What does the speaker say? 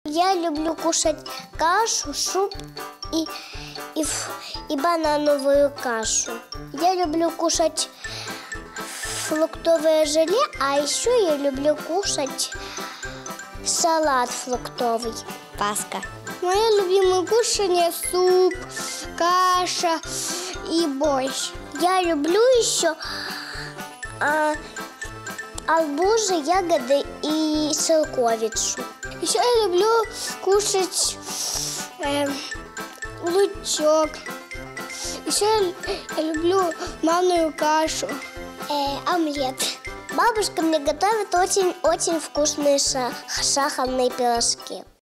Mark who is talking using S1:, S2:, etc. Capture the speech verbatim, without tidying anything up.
S1: Я люблю кушать кашу, суп и, и, и банановую кашу. Я люблю кушать фруктовое желе, а еще я люблю кушать салат фруктовый. Пасха. Мое любимое кушание – суп, каша и борщ. Я люблю еще а, арбузы, ягоды и шелковицу. Еще я люблю кушать э, лучок. Еще я люблю манную кашу, э, омлет. Бабушка мне готовит очень-очень вкусные сахарные пирожки.